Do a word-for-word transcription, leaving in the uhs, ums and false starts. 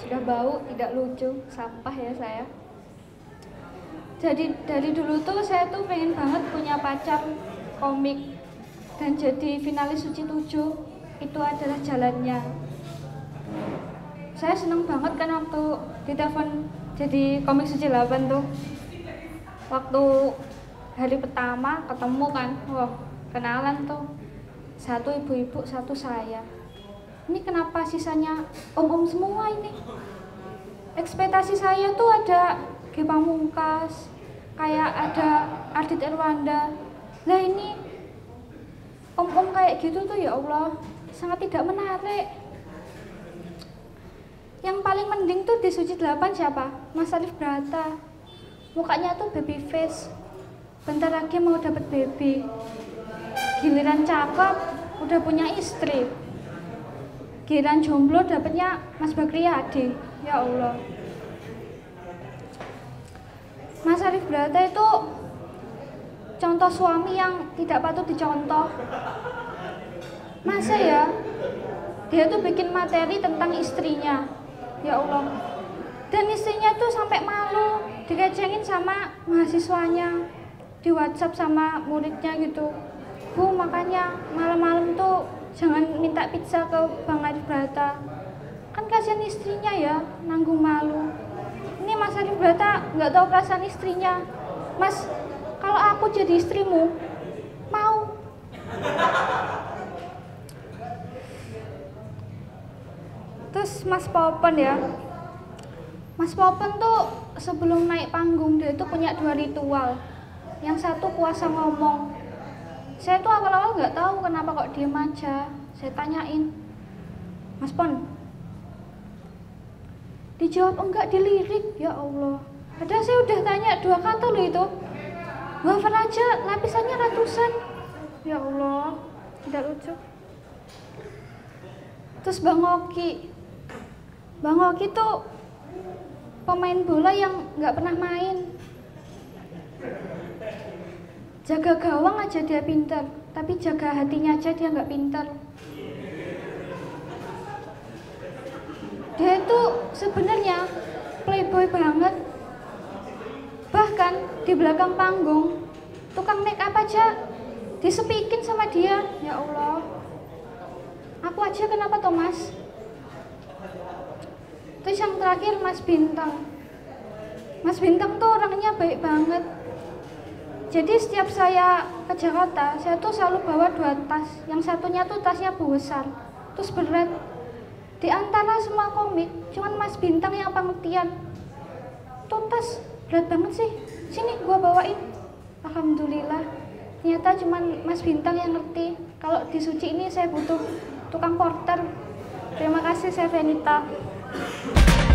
sudah bau, tidak lucu, sampah ya saya. Jadi dari dulu tuh saya tuh pengen banget punya pacar komik, dan jadi finalis Suci tujuh itu adalah jalannya. Saya seneng banget kan waktu ditelepon jadi komik Suci delapan tuh. Waktu hari pertama ketemu kan, wah kenalan tuh. Satu ibu-ibu, satu saya. Ini kenapa sisanya om-om semua ini? Ekspektasi saya tuh ada Ge Pamungkas, kayak ada Ardit Erwanda. Lah ini om-om kayak gitu tuh, ya Allah, sangat tidak menarik. Yang paling mending tuh di Suci delapan siapa? Mas Arif Brata. Mukanya tuh baby face. Bentar lagi mau dapet baby. Giliran cakep, udah punya istri. Giliran jomblo dapetnya Mas Bakriyadi. Ya Allah. Mas Arif Brata itu contoh suami yang tidak patut dicontoh. Masa ya, dia tuh bikin materi tentang istrinya. Ya Allah. Dan istrinya tuh sampai malu dikecengin sama mahasiswanya di WhatsApp sama muridnya gitu. Bu, makanya malam-malam tuh jangan minta pizza ke Bang Arif Brata. Kan kasihan istrinya ya, nanggung malu. Ini Mas Arif Brata nggak tahu perasaan istrinya. Mas, kalau aku jadi istrimu, mau? Terus Mas Popon ya. Mas Popon tuh sebelum naik panggung dia tuh punya dua ritual. Yang satu puasa ngomong. Saya tuh awal-awal nggak tahu kenapa kok diem aja. Saya tanyain, Mas Pon, dijawab enggak, dilirik. Ya Allah. Padahal saya udah tanya dua kata loh itu. Wafer aja lapisannya ratusan. Ya Allah, tidak lucu. Terus Bang Oki, Bang Oki tuh pemain bola yang nggak pernah main. Jaga gawang aja dia pinter, tapi jaga hatinya aja dia nggak pinter. Dia itu sebenarnya playboy banget. Bahkan di belakang panggung, tukang make up aja disepikin sama dia. Ya Allah. Aku aja kenapa Thomas? Terus yang terakhir Mas Bintang. Mas Bintang tuh orangnya baik banget. Jadi setiap saya ke Jakarta, saya tuh selalu bawa dua tas. Yang satunya tuh tasnya besar, terus berat. Di antara semua komik, cuman Mas Bintang yang pengertian. Tuh tas berat banget sih, sini gua bawain. Alhamdulillah, ternyata cuman Mas Bintang yang ngerti. Kalau di Suci ini saya butuh tukang porter. Terima kasih, saya Venita.